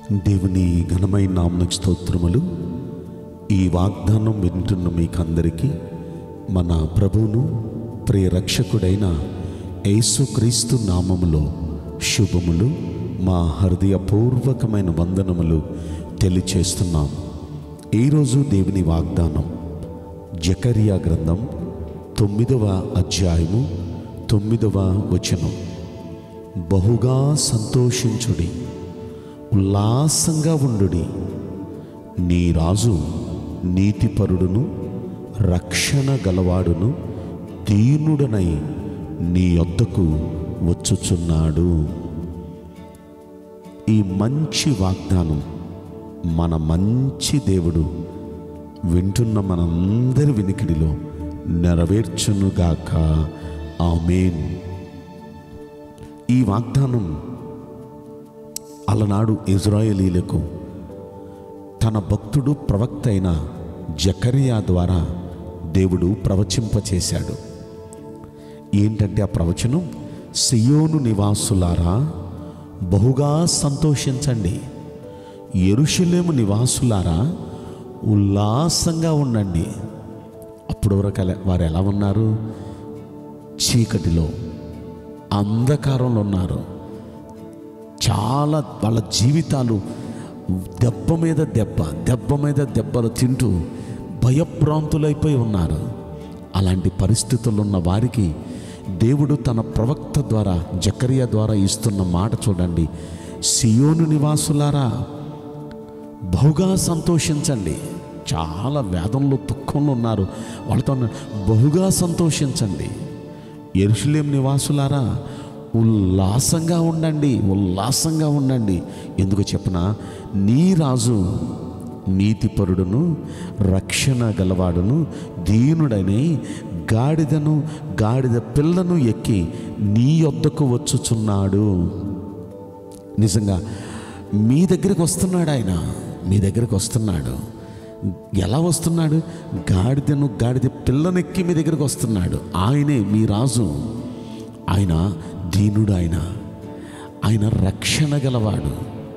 దేవుని ఘనమైన నామమునకు స్తోత్రములు. ఈ వాగ్దానం వింటున్న మీకందరికీ మన ప్రభువును ప్రియ రక్షకుడైన యేసుక్రీస్తు నామములో శుభములు, మా హృదయపూర్వకమైన వందనములు తెలియచేస్తున్నాం. ఈరోజు దేవుని వాగ్దానం జకర్యా గ్రంథం 9వ అధ్యాయము 9వ వచనం. బహుగా సంతోషించుడి, ఉల్లాసంగా ఉండుడి, నీ రాజు నీతిపరుడును రక్షణ గలవాడును దీనుడనై నీ యొద్దకు వచ్చుచున్నాడు. ఈ మంచి వాగ్దానం మన మంచి దేవుడు వింటున్న మనందరి వినికిడిలో నెరవేర్చునుగాక. ఆమేన్. ఈ వాగ్దానం అలనాడు ఇజ్రాయేలీలకు తన భక్తుడు ప్రవక్త అయిన జకర్యా ద్వారా దేవుడు ప్రవచింపచేశాడు. ఏంటంటే ఆ ప్రవచనం, సియోను నివాసులారా బహుగా సంతోషించండి, యెరూషలేము నివాసులారా ఉల్లాసంగా ఉండండి. అప్పుడు వరకు వారు ఎలా ఉన్నారు? చీకటిలో, అంధకారంలో ఉన్నారు. చాలా వాళ్ళ జీవితాలు దెబ్బ మీద దెబ్బలు తింటూ భయభ్రాంతులైపోయి ఉన్నారు. అలాంటి పరిస్థితుల్లో ఉన్న వారికి దేవుడు తన ప్రవక్త ద్వారా జకర్యా ద్వారా ఇస్తున్న మాట చూడండి. సియోను నివాసులారా బహుగా సంతోషించండి. చాలా వేదనలో దుఃఖంలో ఉన్నారు. వాళ్ళతో బహుగా సంతోషించండి. యెరూషలేము నివాసులారా ఉల్లాసంగా ఉండండి. ఎందుకు చెప్పనా? నీ రాజు నీతిపరుడును రక్షణ గలవాడును దీనుడని గాడిద పిల్లను ఎక్కి నీ యొద్దకు వచ్చుచున్నాడు. నిజంగా మీ దగ్గరికి వస్తున్నాడు. ఆయన మీ దగ్గరికి వస్తున్నాడు. ఎలా వస్తున్నాడు? గాడిద పిల్లనెక్కి మీ దగ్గరికి వస్తున్నాడు. ఆయనే మీ రాజు. ఆయన దీనుడు, ఆయన రక్షణ గలవాడు,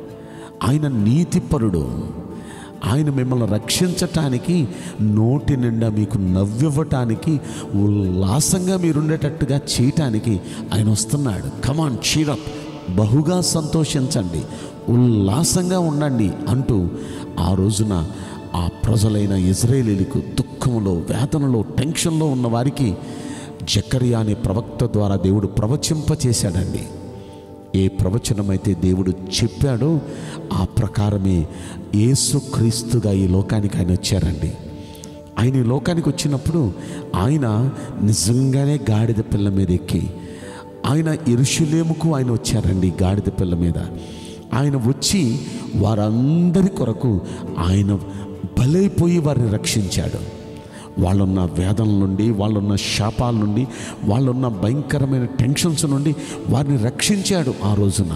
ఆయన నీతిపరుడు. ఆయన మిమ్మల్ని రక్షించటానికి, నోటి నిండా మీకు నవ్వివ్వటానికి, ఉల్లాసంగా మీరుండేటట్టుగా చేయటానికి ఆయన వస్తున్నాడు. కమాన్, చీరప్, బహుగా సంతోషించండి, ఉల్లాసంగా ఉండండి అంటూ ఆ రోజున ఆ ప్రజలైన ఇజ్రాయేలీలకు దుఃఖంలో, వేదనలో, టెన్షన్లో ఉన్న వారికి జకర్యా అనే ప్రవక్త ద్వారా దేవుడు ప్రవచింపచేశాడండి. ఏ ప్రవచనమైతే దేవుడు చెప్పాడో ఆ ప్రకారమే యేసుక్రీస్తుగా ఈ లోకానికి ఆయన వచ్చారండి. ఆయన ఈ లోకానికి వచ్చినప్పుడు ఆయన నిజంగానే గాడిద పిల్ల మీద ఎక్కి, ఆయన యెరూషలేముకు ఆయన వచ్చారండి గాడిద పిల్ల మీద. ఆయన వచ్చి వారందరి కొరకు ఆయన బలైపోయి వారిని రక్షించాడు. వాళ్ళున్న వేదనల నుండి, వాళ్ళున్న శాపాల నుండి, వాళ్ళున్న భయంకరమైన టెన్షన్స్ నుండి వారిని రక్షించాడు ఆ రోజున.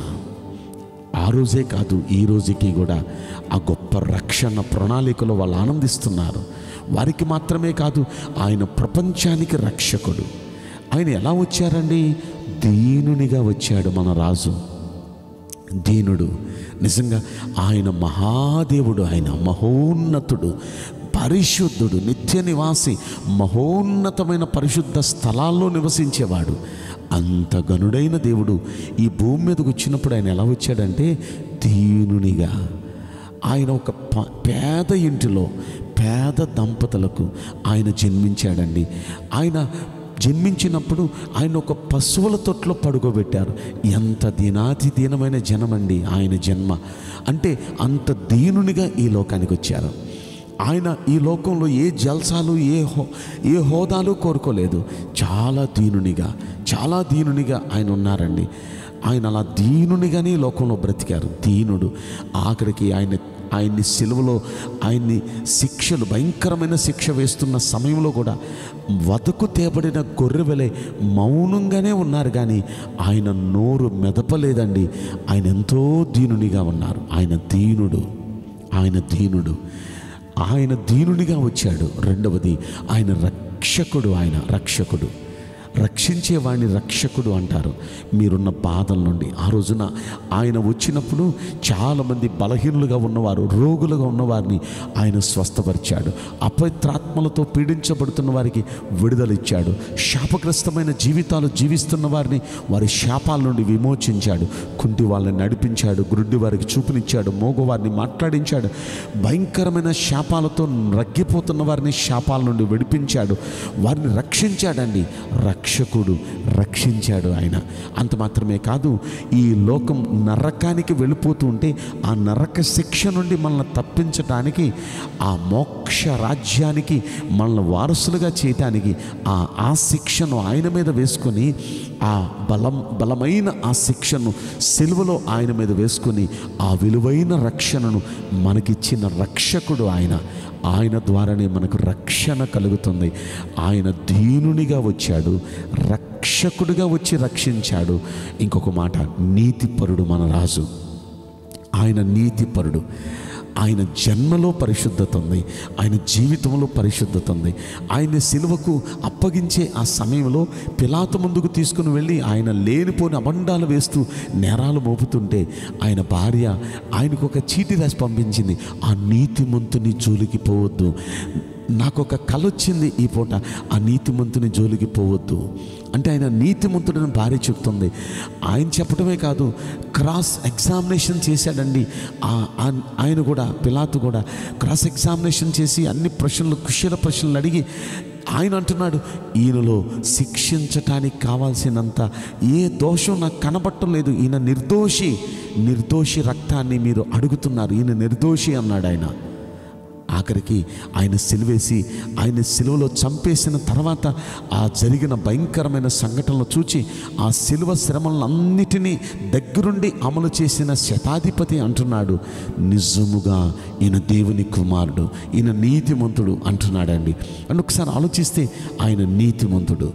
ఆ రోజే కాదు, ఈ రోజుకి కూడా ఆ గొప్ప రక్షణ ప్రణాళికలో వాళ్ళు ఆనందిస్తున్నారు. వారికి మాత్రమే కాదు, ఆయన ప్రపంచానికి రక్షకుడు. ఆయన ఎలా వచ్చారండి? దీనునిగా వచ్చాడు మన రాజు. దీనుడు. నిజంగా ఆయన మహాదేవుడు, ఆయన మహోన్నతుడు, పరిశుద్ధుడు, నిత్య నివాసి, మహోన్నతమైన పరిశుద్ధ స్థలాల్లో నివసించేవాడు. అంత గనుడైన దేవుడు ఈ భూమి మీదకి వచ్చినప్పుడు ఆయన ఎలా వచ్చాడంటే దీనునిగా. ఆయన ఒక పేద ఇంటిలో పేద దంపతులకు ఆయన జన్మించాడండి. ఆయన జన్మించినప్పుడు ఆయన ఒక పశువుల తొట్లో పడుకోబెట్టారు. ఎంత దీనమైన జనమండి ఆయన జన్మ. అంటే అంత దీనునిగా ఈ లోకానికి వచ్చారు. ఆయన ఈ లోకంలో ఏ జల్సాలు, ఏ హోదాలు కోరుకోలేదు. చాలా దీనునిగా ఆయన ఉన్నారండి. ఆయన అలా దీనునిగానే ఈ లోకంలో బ్రతికారు. దీనుడు. ఆఖరికి ఆయన్ని సిలువలో ఆయన్ని శిక్షలు, భయంకరమైన శిక్ష వేస్తున్న సమయంలో కూడా వదకు తేబడిన గొర్రెవలే మౌనంగానే ఉన్నారు. కానీ ఆయన నోరు మెదపలేదండి. ఆయన ఎంతో దీనునిగా ఉన్నారు. ఆయన దీనునిగా వచ్చాడు. రెండవది ఆయన రక్షకుడు. రక్షించేవాడిని రక్షకుడు అంటారు. మీరున్న బాధల నుండి ఆ రోజున ఆయన వచ్చినప్పుడు చాలామంది బలహీనులుగా ఉన్నవారు, రోగులుగా ఉన్నవారిని ఆయన స్వస్థపరిచాడు. అపవిత్రాత్మలతో పీడించబడుతున్న వారికి విడుదలిచ్చాడు. శాపగ్రస్తమైన జీవితాలు జీవిస్తున్న వారిని వారి శాపాల నుండి విమోచించాడు. కుంటి వాళ్ళని నడిపించాడు, గురుడి వారికి చూపునిచ్చాడు, మోగవారిని మాట్లాడించాడు. భయంకరమైన శాపాలతో రగ్గిపోతున్న వారిని శాపాల నుండి విడిపించాడు, వారిని రక్షించాడండి. రక్షకుడు రక్షించాడు ఆయన. అంత మాత్రమే కాదు, ఈ లోకం నరకానికి వెళ్ళిపోతూ ఉంటే ఆ నరక శిక్ష నుండి మనల్ని తప్పించటానికి, ఆ మోక్ష రాజ్యానికి మనల్ని వారసులుగా చేయటానికి ఆ శిక్షను ఆయన మీద వేసుకొని, ఆ బలమైన ఆ శిక్షను సిలువలో ఆయన మీద వేసుకొని ఆ విలువైన రక్షణను మనకిచ్చిన రక్షకుడు ఆయన. ఆయన ద్వారానే మనకు రక్షణ కలుగుతుంది. ఆయన దీనునిగా వచ్చాడు, రక్షకుడిగా వచ్చి రక్షించాడు. ఇంకొక మాట, నీతిపరుడు మన రాజు. ఆయన నీతిపరుడు. ఆయన జన్మలో పరిశుద్ధత ఉంది, ఆయన జీవితంలో పరిశుద్ధత ఉంది. ఆయన సిలువకు అప్పగించే ఆ సమయంలో పిలాతు ముందుకు తీసుకుని వెళ్ళి ఆయన లేనిపోని అబండాలు వేస్తూ నేరాలు మోపుతుంటే ఆయన భార్య ఆయనకు ఒక చీటీ రాసి పంపించింది, ఆ నీతిమంతుని జోలికి పోవద్దు, నాకు ఒక కల వచ్చింది ఈ పూట, ఆ నీతిమంతుని జోలికి పోవద్దు అంటే ఆయన నీతిమంతుడని భార్య చెప్తుంది. ఆయన చెప్పడమే కాదు, క్రాస్ ఎగ్జామినేషన్ చేశాడండి ఆయన కూడా. పిలాతు కూడా క్రాస్ ఎగ్జామినేషన్ చేసి అన్ని ప్రశ్నలు, కుశల ప్రశ్నలు అడిగి ఆయన అంటున్నాడు, ఈయనలో శిక్షించటానికి కావాల్సినంత ఏ దోషం నాకు కనబట్టలేదు, ఈయన నిర్దోషి రక్తాన్ని మీరు అడుగుతున్నారు, ఈయన నిర్దోషి అన్నాడు ఆయన. ఆఖరికి ఆయన సిలువేసి ఆయన సిలువలో చంపేసిన తర్వాత ఆ జరిగిన భయంకరమైన సంఘటనలు చూచి ఆ సిలువ శ్రమలన్నిటినీ దగ్గరుండి అమలు చేసిన శతాధిపతి అంటున్నాడు, నిజముగా ఈయన దేవుని కుమారుడు, ఈయన నీతిమంతుడు అంటున్నాడండి. అని ఒకసారి ఆలోచిస్తే ఆయన నీతిమంతుడు.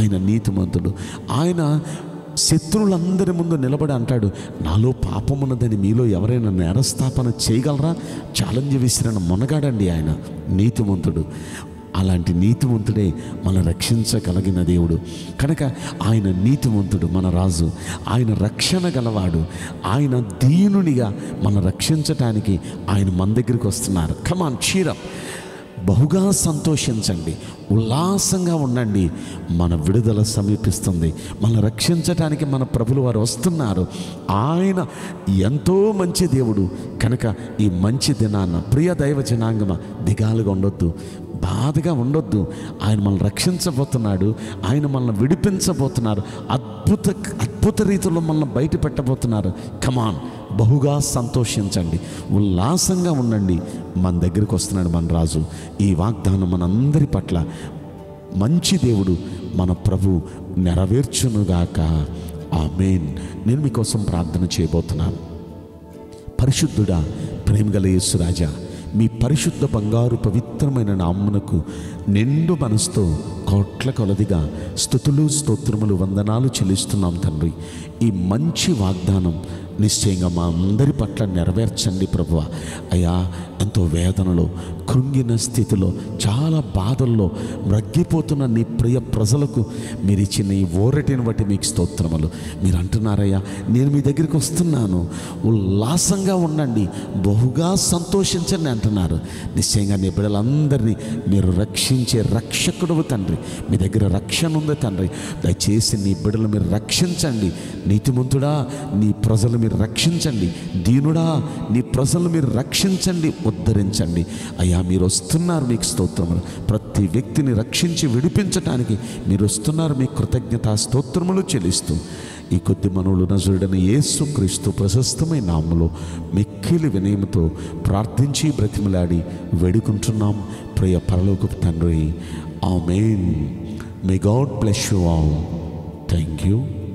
ఆయన శత్రువులందరి ముందు నిలబడి అంటాడు, నాలో పాపమున్నదని మీలో ఎవరైనా నేరస్థాపన చేయగలరా? ఛాలెంజ్ విసిరిన మొనగాడండి ఆయన, నీతిమంతుడు. అలాంటి నీతిమంతుడే మనం రక్షించగలిగిన దేవుడు కనుక ఆయన నీతిమంతుడు, మన రాజు. ఆయన రక్షణ గలవాడు. ఆయన దీనునిగా మనం రక్షించటానికి ఆయన మన దగ్గరికి వస్తున్నారు. కమాన్, చీరప్, బహుగా సంతోషించండి, ఉల్లాసంగా ఉండండి. మన విడుదల సమీపిస్తుంది. మనం రక్షించటానికి మన ప్రభులు వారు వస్తున్నారు. ఆయన ఎంతో మంచి దేవుడు కనుక ఈ మంచి దినాన్న ప్రియ దైవ జనాంగమ దిగాలుగా ఉండొద్దు, బాధగా ఉండొద్దు. ఆయన మనల్ని రక్షించబోతున్నాడు, ఆయన మనల్ని విడిపించబోతున్నారు, అద్భుత రీతిలో మనల్ని బయట పెట్టబోతున్నారు. కమాన్, బహుగా సంతోషించండి, ఉల్లాసంగా ఉండండి. మన దగ్గరికి వస్తున్నాడు మన రాజు. ఈ వాగ్దానం మనందరి పట్ల మంచి దేవుడు మన ప్రభు నెరవేర్చునుగాక. ఆమేన్. నేను మీకోసం ప్రార్థన చేయబోతున్నాను. పరిశుద్ధుడా, ప్రేమగల యేసురాజా, మీ పరిశుద్ధ బంగారు పవిత్రమైన నామమునకు నిండు మనసుతో కోట్ల కొలదిగా స్తుతులు, స్తోత్రములు, వందనాలు చెల్లిస్తున్నాం తండ్రి. ఈ మంచి వాగ్దానం నిశ్చయంగా మా అందరి పట్ల నెరవేర్చండి ప్రభువా. అయ్యా, ఎంతో వేదనలో, కృంగిన స్థితిలో, చాలా బాధల్లో రగ్గిపోతున్న నీ ప్రియ ప్రజలకు మీరు ఇచ్చిన ఈ ఓరటిని బట్టి మీకు స్తోత్రములు. మీరు అంటున్నారయ్యా, నేను మీ దగ్గరికి వస్తున్నాను, ఉల్లాసంగా ఉండండి, బహుగా సంతోషించండి అంటున్నారు. నిశ్చయంగా నీ బిడ్డలందరినీ మీరు రక్షించే రక్షకుడు తండ్రి. మీ దగ్గర రక్షణ ఉంది తండ్రి. దయచేసి నీ బిడ్డలు మీరు రక్షించండి. నీతిమంతుడా, నీ ప్రజలు మీరు రక్షించండి. దీనుడా, నీ ప్రజలు మీరు రక్షించండి, ఉద్ధరించండి. అయ్యా, మీరు వస్తున్నారు, మీకు స్తోత్రములు. ప్రతి వ్యక్తిని రక్షించి విడిపించటానికి మీరు వస్తున్నారు. మీ కృతజ్ఞతా స్తోత్రములు చెల్లిస్తూ ఈ కొద్ది మనవులు నజరుడైన యేసుక్రీస్తు ప్రశస్తమైన నామములో మిక్కిలి వినయముతో ప్రార్థించి బ్రతిమలాడి వేడుకుంటున్నాం ప్రియ పరలోకపు తండ్రి. ఆమేన్. May God bless you all. Thank you.